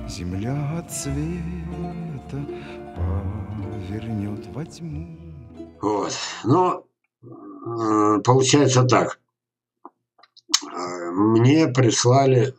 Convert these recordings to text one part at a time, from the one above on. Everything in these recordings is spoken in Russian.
Земля от света повернет во тьму. Вот. Но получается так. Мне прислали,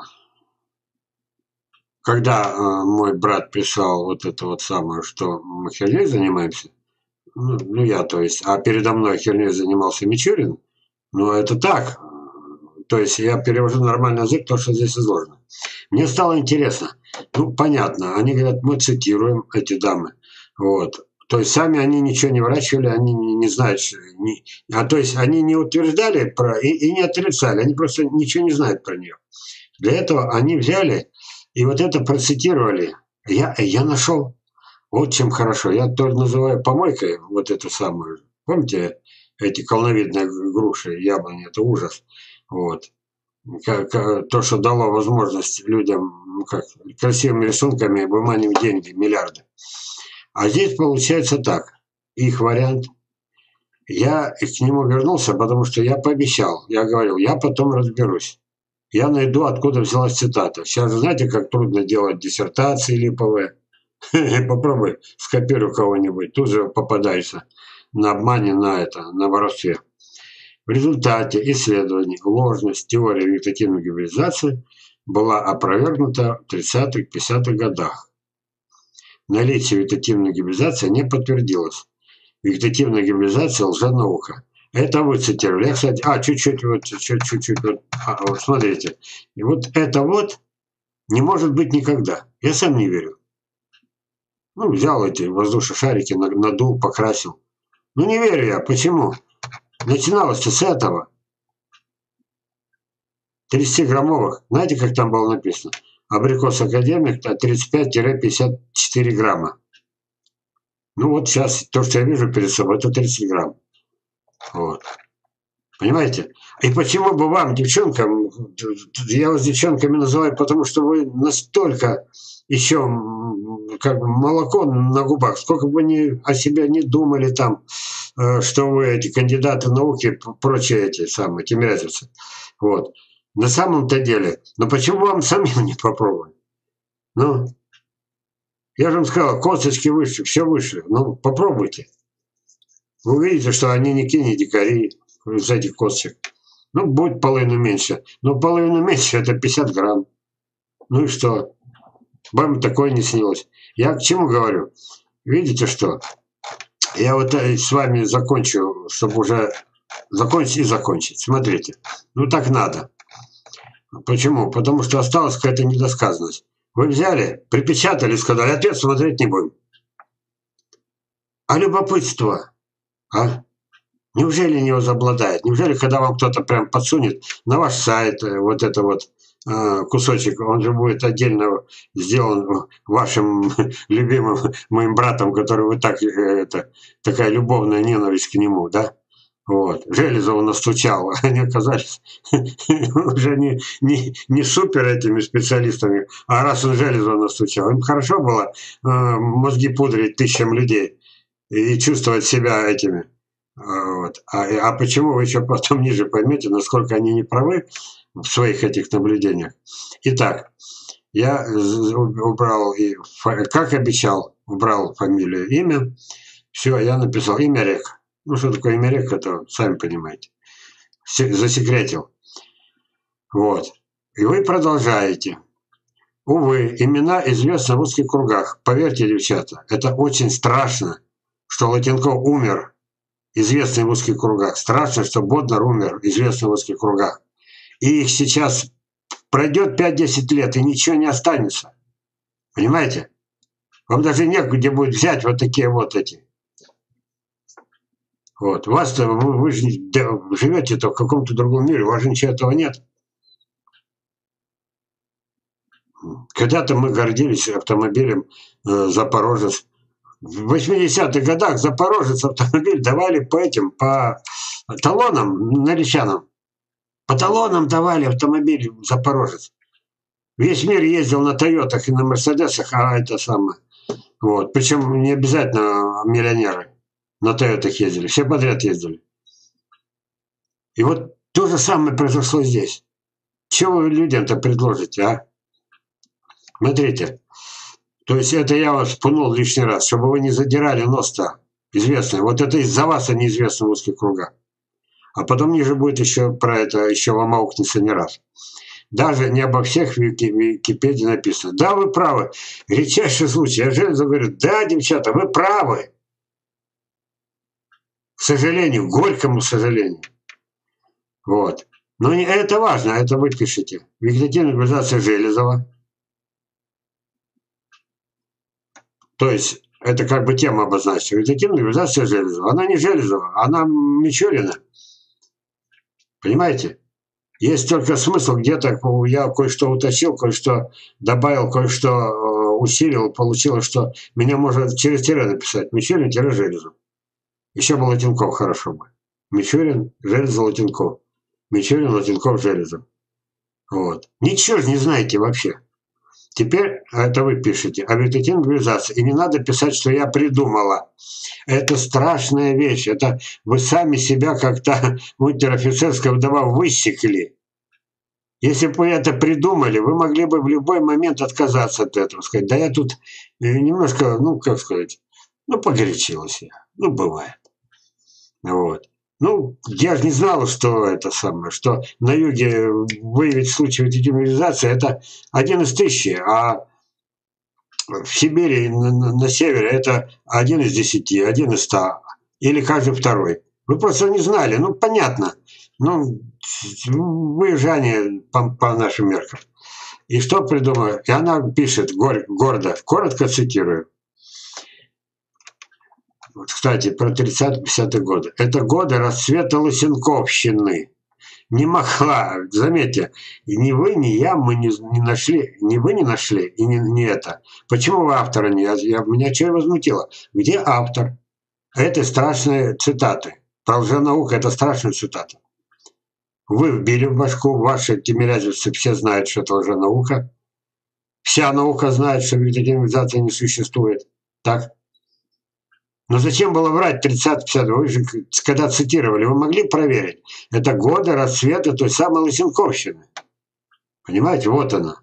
когда мой брат прислал вот это вот самое, что мы херней занимаемся, ну я, то есть, а передо мной херней занимался Мичурин, ну это так, то есть я перевожу нормальный язык, то, что здесь изложено. Мне стало интересно, ну понятно, они говорят, мы цитируем эти дамы, вот. То есть сами они ничего не выращивали, они не знают, то есть они не утверждали про и не отрицали, они просто ничего не знают про нее. Для этого они взяли и вот это процитировали. Я нашел, вот чем хорошо. Я тоже называю помойкой вот эту самую. Помните, эти колоновидные груши, яблони, это ужас. Вот. То, что дало возможность людям, ну как, красивыми рисунками выманивать деньги, миллиарды. А здесь получается так. Их вариант. Я к нему вернулся, потому что я пообещал. Я говорил, я потом разберусь. Я найду, откуда взялась цитата. Сейчас же знаете, как трудно делать диссертации липовые. Попробуй, скопируй кого-нибудь, тут же попадаешься на обмане, на воровстве. В результате исследований ложность теории вегетативной гибридизации была опровергнута в 30-50-х годах. Наличие вегетативной гибридизации не подтвердилось. Вегетативная гибридизация – лженаука. Это вы цитировали. Я, кстати, чуть-чуть, вот смотрите. И вот это вот не может быть никогда. Я сам не верю. Ну, взял эти воздушные шарики, надул, покрасил. Ну, не верю я. Почему? Начиналось-то с этого. 30-граммовых. Знаете, как там было написано? Абрикос академик 35-54 грамма. Ну, вот сейчас то, что я вижу перед собой, это 30 грамм. Вот. Понимаете? И почему бы вам, девчонкам, я вас девчонками называю, потому что вы настолько еще как бы молоко на губах, сколько бы вы ни о себе не думали там, что вы эти кандидаты науки, прочие эти самые, тимирязевцы. Вот. На самом-то деле, но почему вам самим не попробовать? Ну, я же вам сказал, косточки выше, все выше. Ну, попробуйте. Вы увидите, что они не дикари из этих косточек. Ну, будет половину меньше. Но половину меньше – это 50 грамм. Ну и что? Вам такое не снилось. Я к чему говорю? Видите, что? Я вот с вами закончу, чтобы уже закончить и закончить. Смотрите. Ну, так надо. Почему? Потому что осталась какая-то недосказанность. Вы взяли, припечатали, сказали, ответ смотреть не будем. А любопытство? А? Неужели не возобладает? Неужели, когда вам кто-то прям подсунет на ваш сайт вот это вот кусочек, он же будет отдельно сделан вашим любимым моим братом, который вы так, такая любовная ненависть к нему, да? Вот. Железова настучал, они оказались уже не супер этими специалистами, а раз он Железова настучал, им хорошо было мозги пудрить тысячам людей и чувствовать себя этими. Вот. А почему вы еще потом ниже поймете, насколько они не правы в своих этих наблюдениях. Итак, я убрал, как обещал, убрал фамилию, имя. Все, я написал имя рек. Ну, что такое имя рек, это сами понимаете. Засекретил. Вот. И вы продолжаете. Увы, имена известны в узких кругах. Поверьте, девчата, это очень страшно, что Латенков умер, известный в узких кругах. Страшно, что Боднар умер, известный в узких кругах. И их сейчас пройдет 5-10 лет, и ничего не останется. Понимаете? Вам даже негде будет взять вот такие вот эти. Вот. Вас-то, вы же живете-то в каком-то другом мире, у вас же ничего этого нет. Когда-то мы гордились автомобилем «Запорожец». В 80-х годах «Запорожец» автомобиль давали по талонам наречанам. По талонам давали автомобиль «Запорожец». Весь мир ездил на «Тойотах» и на «Мерседесах», а это самое. Вот. Причем не обязательно миллионеры на «Тойотах» ездили, все подряд ездили. И вот то же самое произошло здесь. Чего вы людям-то предложите, а? Смотрите. То есть это я вас пнул лишний раз, чтобы вы не задирали нос-то известное. Вот это из-за вас, а неизвестно в узких кругах. А потом ниже будет еще про это, еще вам аукнется не раз. Даже не обо всех в Википедии написано. Да, вы правы. Редчайший случай. Я Железов говорю, да, девчата, вы правы. К сожалению, горькому сожалению. Вот. Но это важно, это вы пишете. Вегетативная гибридизация Железова. То есть, это как бы тема обозначена. Вегетативная гибридизация Железова. Она не Железова, она Мичурина. Понимаете? Есть только смысл где-то, я кое-что уточнил, кое-что добавил, кое-что усилил, получилось, что меня можно через тире написать. Мичурин-Железов. Еще бы Латинков хорошо бы. Мичурин, Железов, Латинков. Мичурин, Латинков, Железов. Вот. Ничего же не знаете вообще. Теперь это вы пишете о вегетативной гибридизации. И не надо писать, что я придумала. Это страшная вещь. Это вы сами себя как-то унтер-офицерская вдова высекли. Если бы вы это придумали, вы могли бы в любой момент отказаться от этого. Сказать, да я тут немножко, ну, как сказать, ну, погорячилась я. Ну, бывает. Вот. Ну, я же не знал, что это самое, что на юге выявить случай вегетативной это 1 из 1000, а в Сибири на севере это 1 из 10, 1 из 100, или каждый второй. Вы просто не знали, ну, понятно. Ну, выезжание по нашим меркам. И что придумала? И она пишет гордо, коротко цитирую. Вот, кстати, про 30-50-е годы. Это годы расцвета лысенковщины. Не могла, заметьте, ни вы, ни я, мы не нашли, ни вы не нашли, и не это. Почему вы автора не? Меня что возмутило? Где автор этой страшной цитаты? Про лженауку это страшная цитата. Вы вбили в башку, ваши тимирязевцы все знают, что это лженаука. Вся наука знает, что вегетативизация не существует. Так? Но зачем было врать 30-50? Вы же, когда цитировали, вы могли проверить. Это годы расцвета той самой лысенковщины. Понимаете, вот она.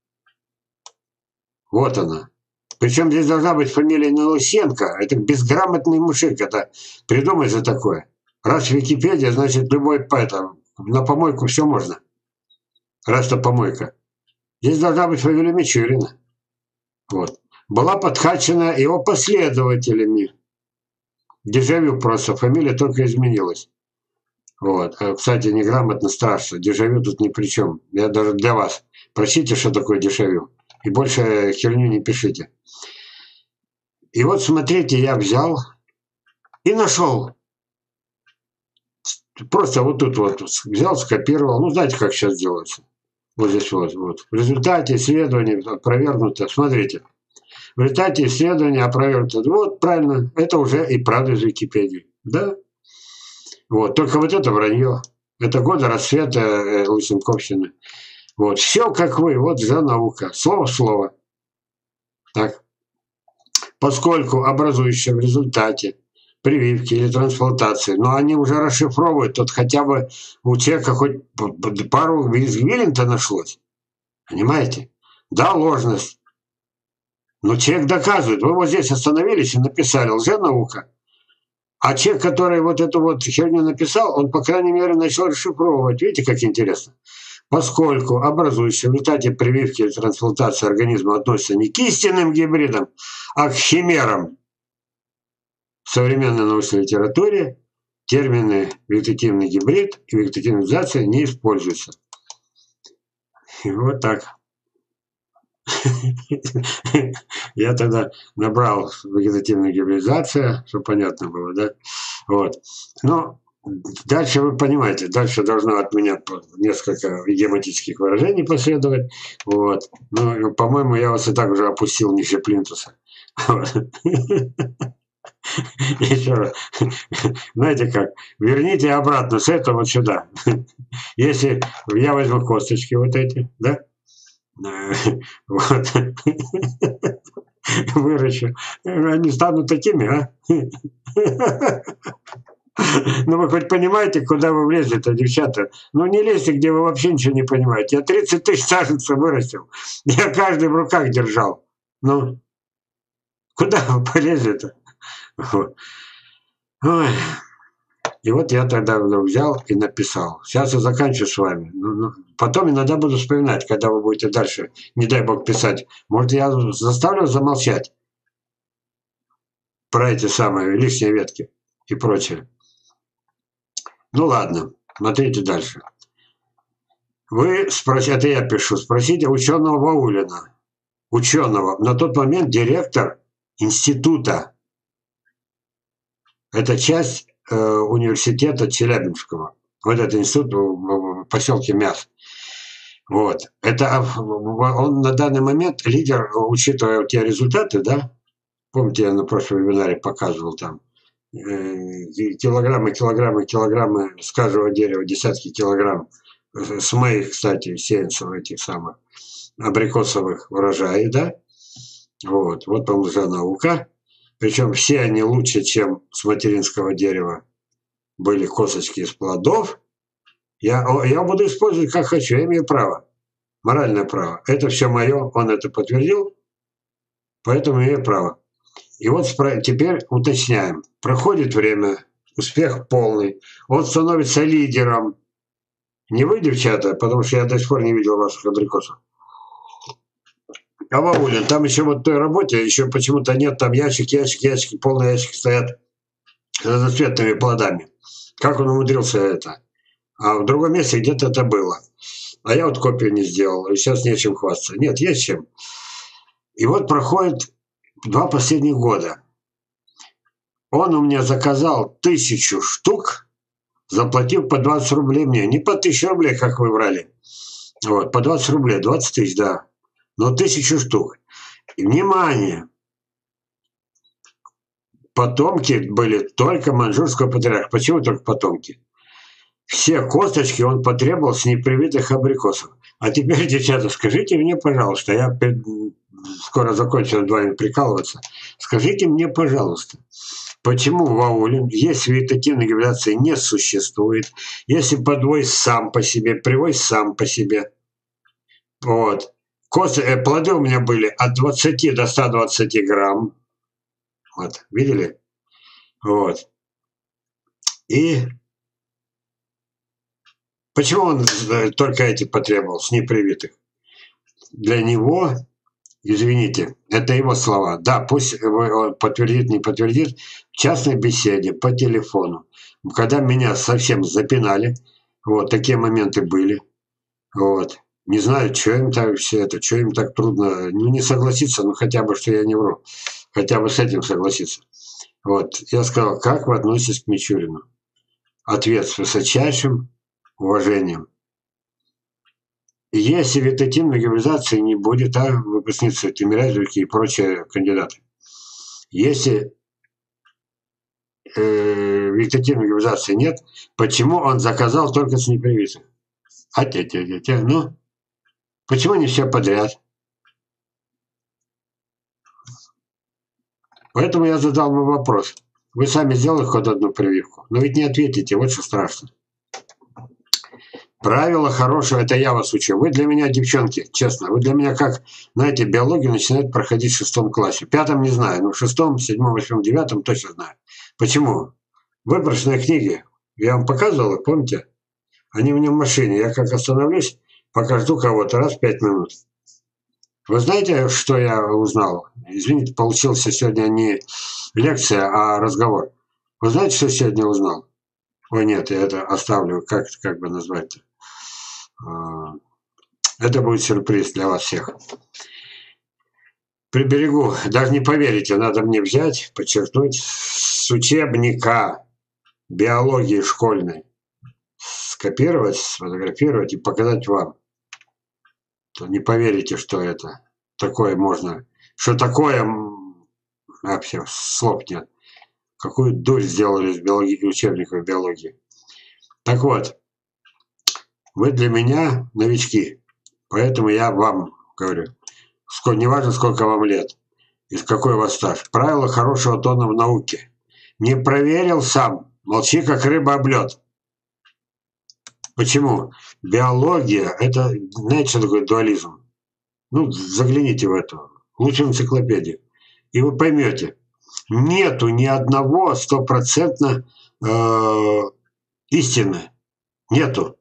Вот она. Причем здесь должна быть фамилия не Лысенко. Это безграмотный мужик. Это придумай за такое. Раз Википедия, значит, любой на помойку все можно. Раз это помойка. Здесь должна быть фамилия Мичурина. Вот. Была подхвачена его последователями. Дежавю просто, фамилия только изменилась. Вот. Кстати, неграмотно страшно. Дежавю тут ни при чем. Я даже для вас. Прочтите, что такое дежавю. И больше херню не пишите. И вот смотрите, я взял и нашел. Просто вот тут вот взял, скопировал. Ну, знаете, как сейчас делается. Вот здесь вот. В результате исследования опровергнуто. Смотрите. В результате исследования опровергнуто. Вот, правильно. Это уже и правда из Википедии. Да? Вот. Только вот это вранье. Это годы расцвета лысенковщины. Вот. Все как вы. Вот же наука. Слово в слово. Так. Поскольку образующие в результате прививки или трансплантации, но они уже расшифровывают, тут хотя бы у человека хоть пару извилин-то нашлось. Понимаете? Да, ложность. Но человек доказывает. Вы вот здесь остановились и написали лженаука. А человек, который вот эту вот херню написал, он, по крайней мере, начал расшифровывать. Видите, как интересно? Поскольку образующие в результате прививки или трансплантации организма относятся не к истинным гибридам, а к химерам. В современной научной литературе термины вегетативный гибрид и вегетативизация не используются. И вот так. Я тогда набрал вегетативная гибридизация, чтобы понятно было, да? Вот. Но дальше вы понимаете, дальше должно от меня несколько идиоматических выражений последовать. Вот. Ну, по-моему, я вас и так уже опустил ниже плинтуса. Вот. Еще раз. Знаете как? Верните обратно с этого вот сюда. Если я возьму косточки вот эти, да? Вот. Выращу. Они станут такими, а? Ну вы хоть понимаете, куда вы влезли-то, девчата? Ну не лезьте, где вы вообще ничего не понимаете. Я 30 тысяч саженцев вырастил. Я каждый в руках держал. Ну, куда вы полезли-то? Ой. И вот я тогда взял и написал. Сейчас я заканчиваю с вами. Потом иногда буду вспоминать, когда вы будете дальше, не дай бог, писать. Может, я заставлю замолчать про эти самые лишние ветки и прочее. Ну ладно, смотрите дальше. Вы спросите, это я пишу, спросите ученого Ваулина. Ученого. На тот момент директор института. Это часть университета Челябинского. Вот этот институт в поселке Мяс. Вот. Это он на данный момент лидер, учитывая те результаты, да? Помните, я на прошлом вебинаре показывал там килограммы с каждого дерева, десятки килограмм. С моих, кстати, сеянцев этих самых абрикосовых урожаев, да? Вот вам уже наука. Причем все они лучше, чем с материнского дерева. Были косточки из плодов. Я буду использовать как хочу, я имею право. Моральное право. Это все мое, он это подтвердил, поэтому имею право. И вот теперь уточняем. Проходит время, успех полный. Он становится лидером. Не вы, девчата, потому что я до сих пор не видел ваших абрикосов. А Ваулин, там еще вот в той работе, еще почему-то нет, там ящики, полные ящики стоят с разноцветными плодами. Как он умудрился это? А в другом месте где-то это было. А я вот копию не сделал, и сейчас нечем хвастаться. Нет, есть чем. И вот проходит 2 последних года. Он у меня заказал 1000 штук, заплатив по 20 рублей мне. Не по 1000 рублей, как вы брали. Вот, по 20 рублей, 20 тысяч, да. Но 1000 штук. И, внимание! Потомки были только маньчжурского патриарха. Почему только потомки? Все косточки он потребовал с непривитых абрикосов. А теперь, девчата, скажите мне, пожалуйста, я скоро закончу над вами прикалываться. Скажите мне, пожалуйста, почему Ваулин, если вегетативной гибридации не существует, если подвой сам по себе, привой сам по себе, вот, плоды у меня были от 20 до 120 грамм, вот, видели? Вот. И почему он только эти потребовал, с непривитых? Для него, извините, это его слова. Да, пусть он подтвердит, не подтвердит, в частной беседе, по телефону. Когда меня совсем запинали, вот, такие моменты были. Вот. Не знаю, что им так все это, что им так трудно, ну, не согласиться, ну, хотя бы, что я не вру. Хотя бы с этим согласиться. Вот. Я сказал, как вы относитесь к Мичурину? Ответ с высочайшим уважением. Если вегетативной гибридизации не будет, а выпускницы Тимирязевки и прочие кандидаты. Если вегетативной гибридизации нет, почему он заказал только с непривитых? Ну, почему не все подряд? Поэтому я задал вам вопрос. Вы сами сделали хоть одну прививку, но ведь не ответите, вот что страшно. Правило хорошее, это я вас учу. Вы для меня, девчонки, честно, вы для меня как, знаете, биологию начинает проходить в 6 классе. В 5 не знаю, но в 6, 7, 8, 9 точно знаю. Почему? Выброшенные книги, я вам показывал их, помните? Они у меня в машине. Я как остановлюсь, пока жду кого-то, раз в 5 минут. Вы знаете, что я узнал? Извините, получился сегодня не лекция, а разговор. Вы знаете, что сегодня узнал? Ой, нет, я это оставлю, как бы назвать-то? Это будет сюрприз для вас всех. Приберегу, даже не поверите, надо мне взять, подчеркнуть, с учебника биологии школьной, скопировать, сфотографировать и показать вам. То не поверите, что это такое можно, что такое, вообще слов нет. Какую дурь сделали из учебников биологии. Так вот, вы для меня новички, поэтому я вам говорю, не важно, сколько вам лет и какой у вас стаж. Правило хорошего тона в науке. Не проверил сам, Молчи, как рыба об лед. Почему? Биология – это, знаете, что такое дуализм? Ну, загляните в эту, лучше энциклопедию, и вы поймете. Нету ни одного стопроцентно истины. Нету.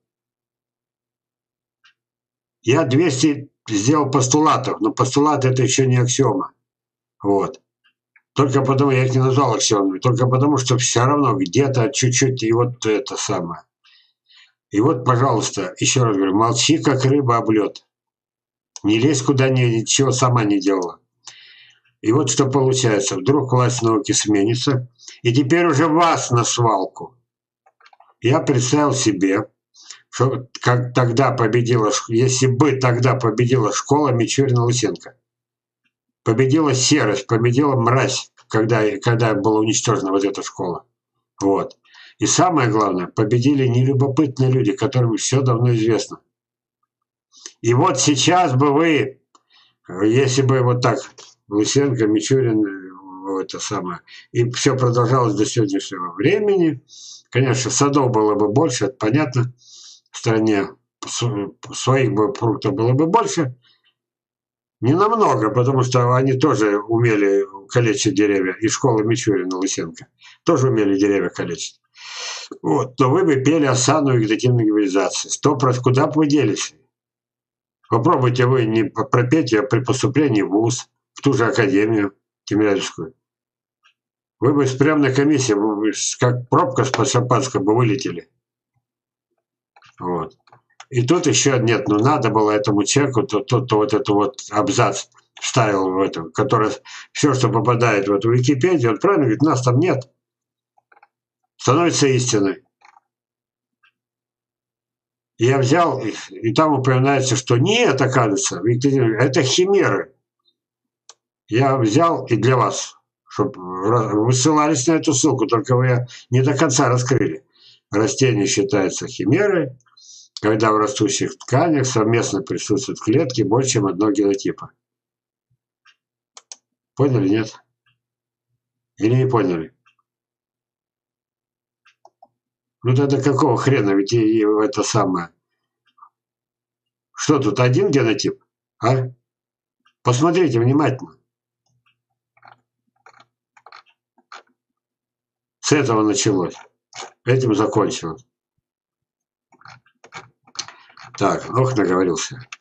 Я 200 сделал постулатов, но постулаты – это еще не аксиома. Вот. Только потому, я их не назвал аксиомами, только потому, что все равно где-то чуть-чуть и вот это самое. И вот, пожалуйста, еще раз говорю, молчи, как рыба об лед. Не лезь куда ничего сама не делала. И вот что получается. Вдруг власть науки сменится, и теперь уже вас на свалку. Я представил себе, что как тогда победила, если бы тогда победила школа Мичурина-Лысенко. Победила серость, победила мразь, когда была уничтожена вот эта школа. Вот. И самое главное, победили нелюбопытные люди, которым все давно известно. И вот сейчас бы вы, если бы вот так Лысенко, Мичурин, это самое, и все продолжалось до сегодняшнего времени, конечно, садов было бы больше, это понятно, в стране своих бы фруктов было бы больше, не намного, потому что они тоже умели калечить деревья, и школа Мичурина, Лысенко тоже умели деревья калечить. Вот, но вы бы пели осанну вегетативной гибридизации. 100%. Куда бы вы делись? Попробуйте вы не пропеть ее при поступлении в ВУЗ, в ту же академию Тимирязевскую. Вы бы с приемной комиссии, как пробка с шампанского бы вылетели. Вот. И тут еще нет, ну надо было этому человеку, то вот эту вот абзац вставил в этом, который все, что попадает в эту Википедию, он правильно говорит, нас там нет. Становится истиной. И я взял, и там упоминается, что нет, оказывается, это химеры. Я взял и для вас, чтобы вы ссылались на эту ссылку, только вы ее не до конца раскрыли. Растение считается химерой, когда в растущих тканях совместно присутствуют клетки больше, чем одного генотипа. Поняли, нет? Или не поняли? Ну тогда какого хрена, ведь и это самое. Что тут, один генотип? А? Посмотрите внимательно. С этого началось. Этим закончилось. Так, ох, наговорился.